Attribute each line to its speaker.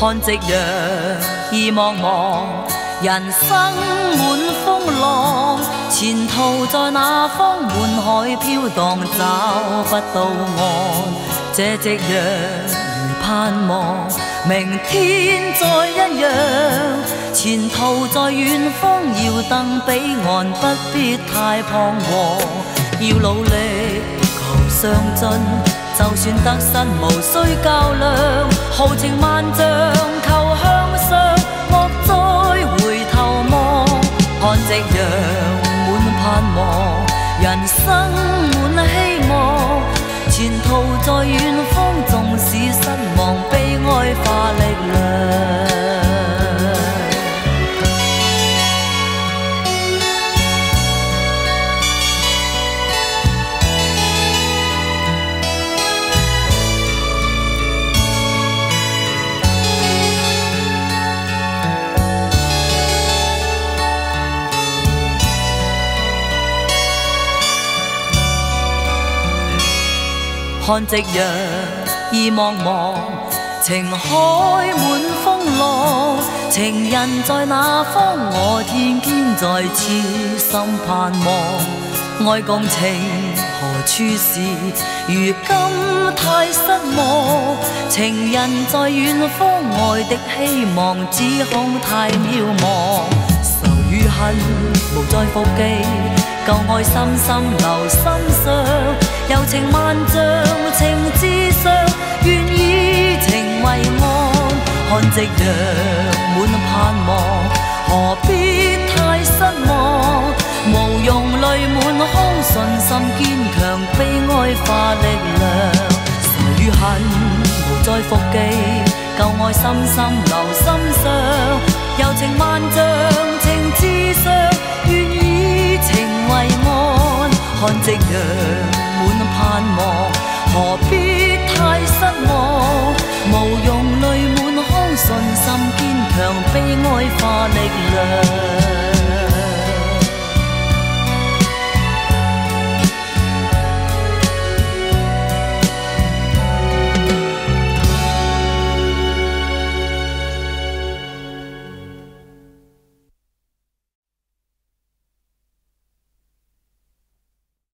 Speaker 1: 看夕陽意茫茫，人生滿風浪，前途在哪方？滿海飄蕩，找不到岸。這夕陽如盼望，明天再一樣。前途在遠方，要登彼岸，不必太彷徨。要努力求上進，就算得失無需較量，豪情萬丈求向上，莫再回頭望。看夕陽滿盼望，人生滿希望，前途在遠方，縱使失望悲哀化力量。看夕陽意茫茫，情海滿風浪，情人在哪方？我天天在痴心盼望。愛共情何處是？如今太失望。情人在遠方，愛的希望只恐太渺茫。仇與恨無再復記，舊愛深深留心上。柔情萬丈，情至上，願以情為岸。看夕陽滿盼望，何必太失望？無用淚滿腔，信心堅強，悲哀化力量。仇與恨無再復記，舊愛深深留心上。柔情萬丈，情至上，願以情為岸。看夕陽滿盼望，何必太失望？無用淚滿腔，信心堅強，悲哀化力量。